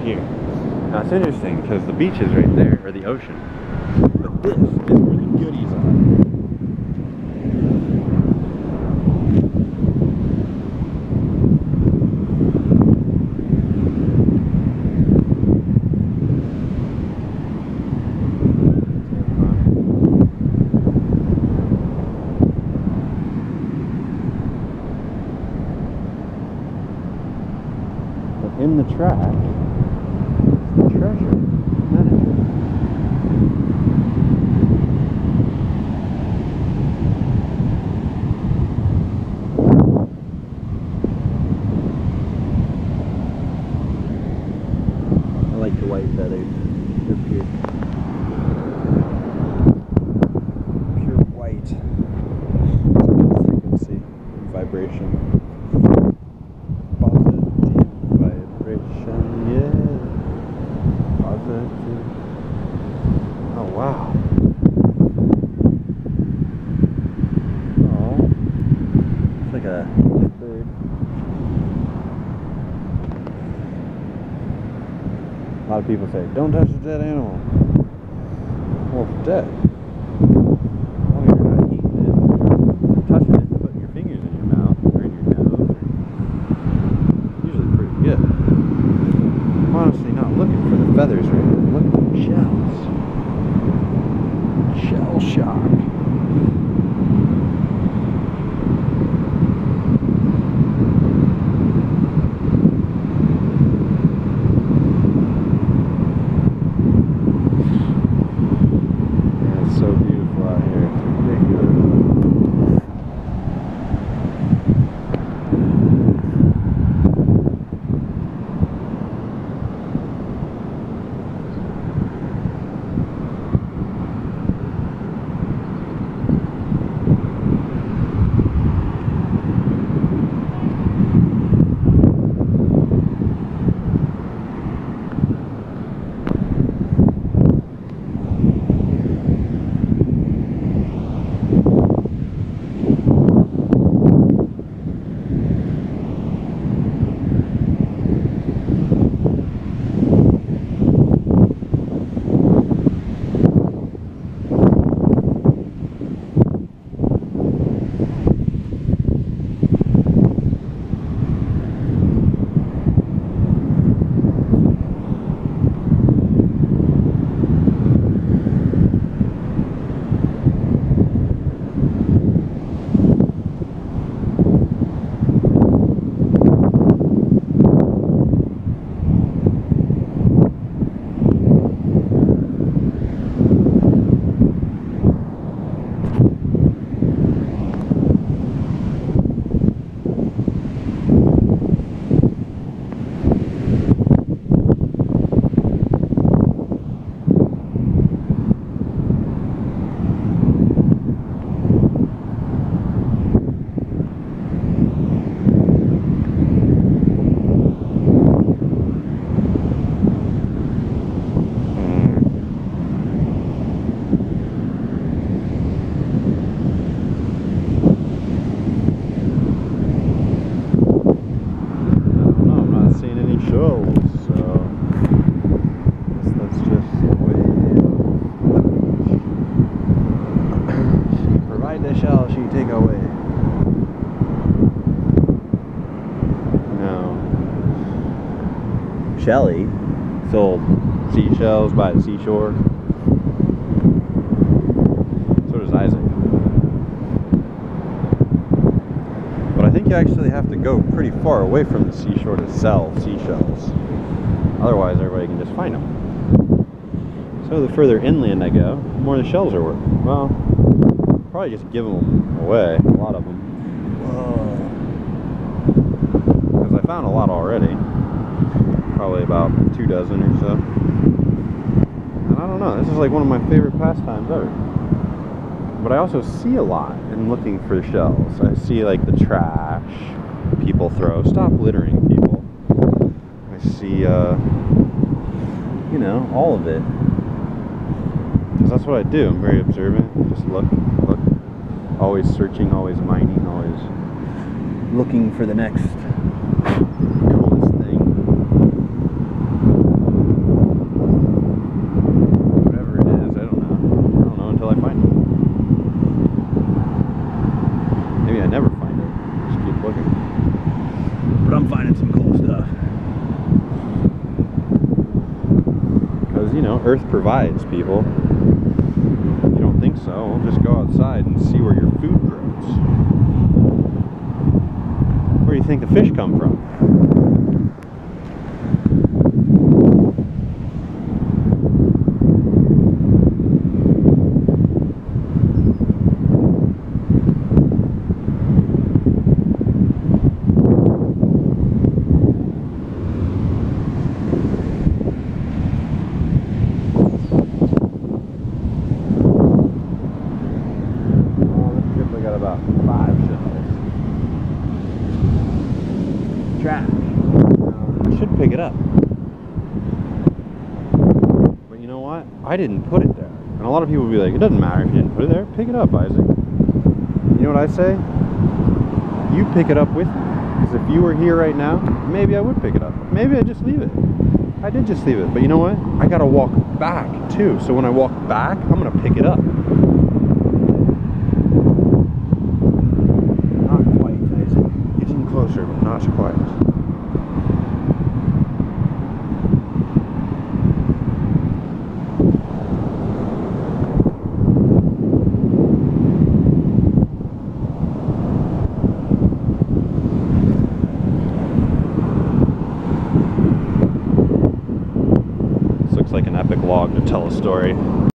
here. Now it's interesting because the beach is right there, or the ocean. But this is where the goodies are. In the track is the treasure manager. I like the white feathers. They're pure. Pure white. Frequency, vibration. Oh wow. Oh. It's like a bird. A lot of people say, don't touch a dead animal. Well, it's dead. Well, you're not eating it. You're touching it, putting your fingers in your mouth or in your nose. Usually pretty good. I'm honestly not looking for the feathers right now. I'm looking for the shells. Shell shock. Yeah, it's so beautiful out here. It's ridiculous. Shelly sold seashells by the seashore. So does Isaac. But I think you actually have to go pretty far away from the seashore to sell seashells. Otherwise, everybody can just find them. So the further inland I go, the more the shells are worth. Well, probably just give them away, a lot of them. Because I found a lot already. Probably about 2 dozen or so. And I don't know, this is like one of my favorite pastimes ever. But I also see a lot in looking for shells. I see like the trash people throw. Stop littering, people. I see, you know, all of it. Because that's what I do. I'm very observant. Just look. Always searching, always mining, always looking for the next coolest thing. Earth provides, people. You don't think so? Well, just go outside and see where your food grows. Where do you think the fish come from? About 5 shells. Trash. I should pick it up. But you know what? I didn't put it there. And a lot of people will be like, it doesn't matter if you didn't put it there. Pick it up, Isaac. You know what I say? You pick it up with me. Because if you were here right now, maybe I would pick it up. Maybe I'd just leave it. I did just leave it. But you know what? I gotta walk back too. So when I walk back, I'm gonna pick it up. Closer, but not quite. This looks like an epic log to tell a story.